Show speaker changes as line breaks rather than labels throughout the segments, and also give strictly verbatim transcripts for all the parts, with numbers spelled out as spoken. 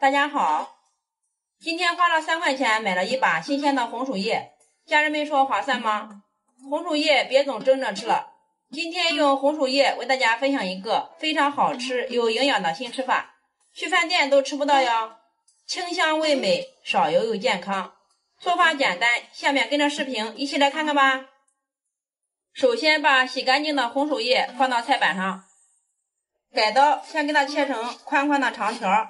大家好，今天花了三块钱买了一把新鲜的红薯叶，家人们说划算吗？红薯叶别总蒸着吃了，今天用红薯叶为大家分享一个非常好吃有营养的新吃法，去饭店都吃不到哟，清香味美，少油又健康，做法简单，下面跟着视频一起来看看吧。首先把洗干净的红薯叶放到菜板上，改刀先给它切成宽宽的长条，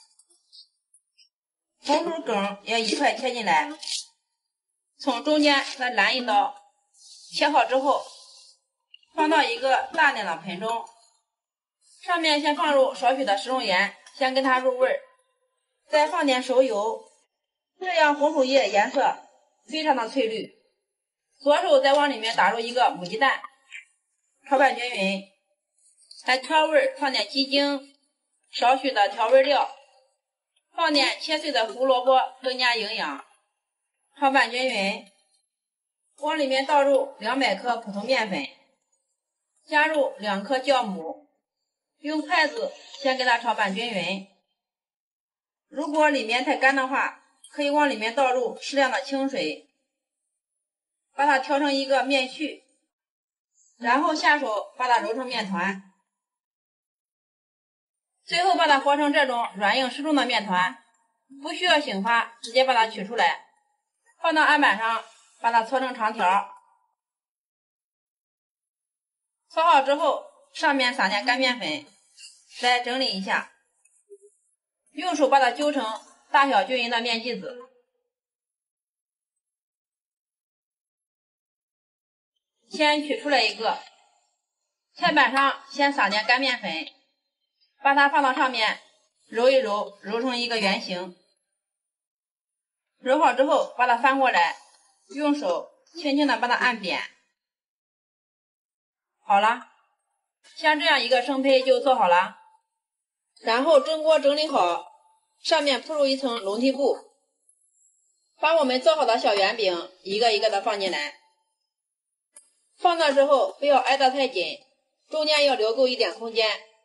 红薯梗也一块切进来，从中间再拦一刀，切好之后放到一个大点的盆中，上面先放入少许的食用盐，先给它入味，再放点熟油，这样红薯叶颜色非常的翠绿。左手再往里面打入一个母鸡蛋，炒拌均匀，再调味，放点鸡精，少许的调味料，放点切碎的胡萝卜增加营养，炒拌均匀，往里面倒入两百克普通面粉，加入两克酵母，用筷子先给它炒拌均匀。如果里面太干的话，可以往里面倒入适量的清水，把它调成一个面絮，然后下手把它揉成面团，最后把它和成这种软硬适中的面团，不需要醒发，直接把它取出来，放到案板上，把它搓成长条。搓好之后，上面撒点干面粉，再整理一下，用手把它揪成大小均匀的面剂子。先取出来一个，菜板上先撒点干面粉，把它放到上面，揉一揉，揉成一个圆形。揉好之后，把它翻过来，用手轻轻的把它按扁。好了，像这样一个生胚就做好了。然后蒸锅整理好，上面铺入一层笼屉布，把我们做好的小圆饼一个一个的放进来。放到之后不要挨得太紧，中间要留够一点空间。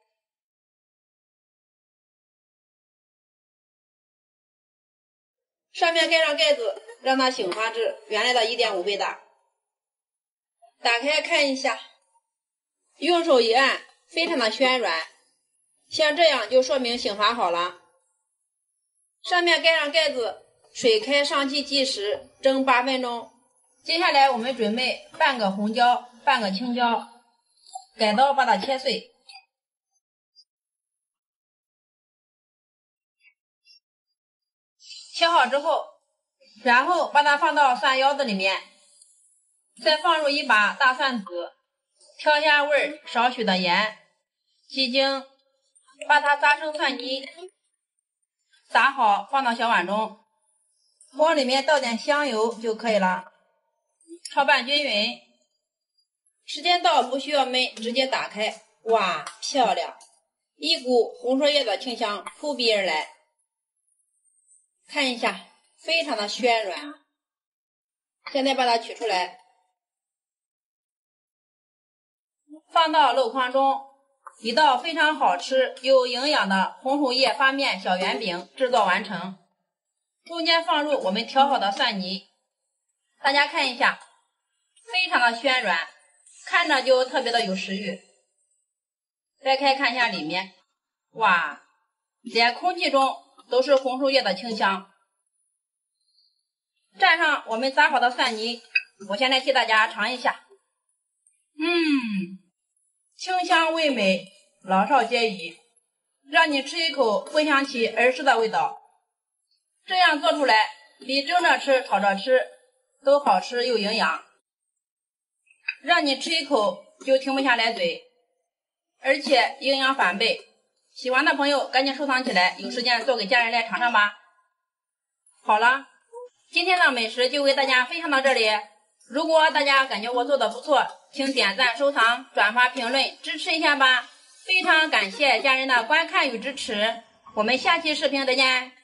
上面盖上盖子，让它醒发至原来的 一点五 倍大。打开看一下，用手一按，非常的暄软，像这样就说明醒发好了。上面盖上盖子，水开上气计时，蒸八分钟。接下来我们准备半个红椒，半个青椒，改刀把它切碎。切好之后，然后把它放到蒜腰子里面，再放入一把大蒜籽，调下味，少许的盐、鸡精，把它砸成蒜泥，砸好放到小碗中，往里面倒点香油就可以了。炒拌均匀，时间到不需要焖，直接打开，哇，漂亮！一股红薯叶的清香扑鼻而来，看一下，非常的暄软。现在把它取出来，放到镂筐中，一道非常好吃有营养的红薯叶发面小圆饼制作完成。中间放入我们调好的蒜泥，大家看一下，非常的暄软，看着就特别的有食欲。再开看一下里面，哇，连空气中都是红薯叶的清香。蘸上我们砸好的蒜泥，我先来替大家尝一下。嗯，清香味美，老少皆宜，让你吃一口回想起儿时的味道。这样做出来，比蒸着吃、炒着吃都好吃又营养，让你吃一口就停不下来嘴，而且营养翻倍。喜欢的朋友赶紧收藏起来，有时间做给家人来尝尝吧。好了，今天的美食就为大家分享到这里。如果大家感觉我做的不错，请点赞、收藏、转发、评论，支持一下吧。非常感谢家人的观看与支持，我们下期视频再见。